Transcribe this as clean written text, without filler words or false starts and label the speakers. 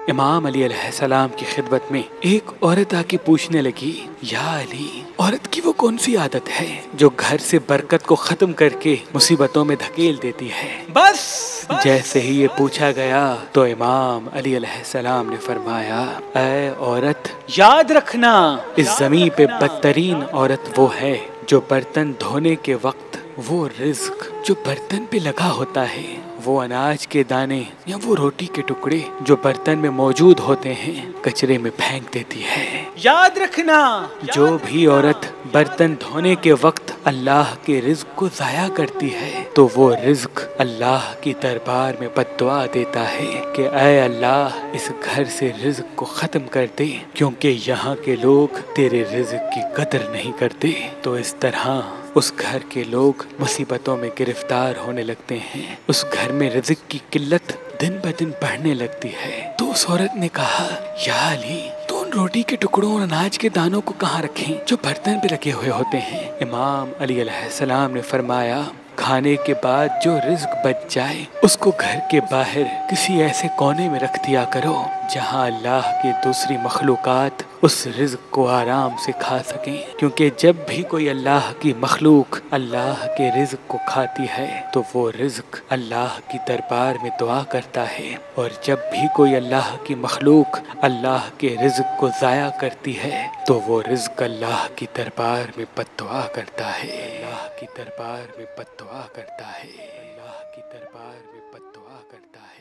Speaker 1: امام علی علیہ السلام کی خدمت میں ایک عورت آ کے پوچھنے لگی، یا علی، عورت کی وہ کون سی عادت ہے جو گھر سے برکت کو ختم کر کے مصیبتوں میں دھکیل دیتی ہے؟ بس جیسے ہی یہ پوچھا گیا تو امام علی علیہ السلام نے فرمایا، اے عورت، یاد رکھنا اس زمین پہ بدترین عورت وہ ہے جو برتن دھونے کے وقت وہ رزق جو برتن پہ لگا ہوتا ہے، وہ اناج کے دانے یا وہ روٹی کے ٹکڑے جو برتن میں موجود ہوتے ہیں، کچرے میں پھینک دیتی ہے۔ یاد رکھنا جو بھی عورت برتن دھونے کے وقت اللہ کے رزق کو ضائع کرتی ہے تو وہ رزق اللہ کی دربار میں بد دعا دیتا ہے کہ اے اللہ، اس گھر سے رزق کو ختم کر دے، کیونکہ یہاں کے لوگ تیرے رزق کی قدر نہیں کرتے۔ تو اس طرح اس گھر کے لوگ مصیبتوں میں گرفتار ہونے لگتے ہیں، اس گھر میں رزق کی قلت دن بدن بڑھنے لگتی ہے۔ تو اس عورت نے کہا، یا علی، تو ان روٹی کے ٹکڑوں اور اناج کے دانوں کو کہاں رکھیں جو برتن پہ لگے ہوئے ہوتے ہیں؟ امام علی علیہ السلام نے فرمایا، کھانے کے بعد جو رزق بچ جائے اس کو گھر کے باہر کسی ایسے کونے میں رکھ دیا کرو جہاں اللہ کی دوسری مخلوقات اس رزق کو آرام سے کھا سکیں، کیونکہ جب بھی کوئی اللہ کی مخلوق اللہ کے رزق کو کھاتی ہے تو وہ رزق اللہ کی دربار میں دعا کرتا ہے، اور جب بھی کوئی اللہ کی مخلوق اللہ کے رزق کو ضائع کرتی ہے تو وہ رزق اللہ کی دربار میں بد دعا کرتا ہے، اللہ کی دربار میں بد دعا کرتا ہے، اللہ کی دربار میں بد دعا کرتا ہے۔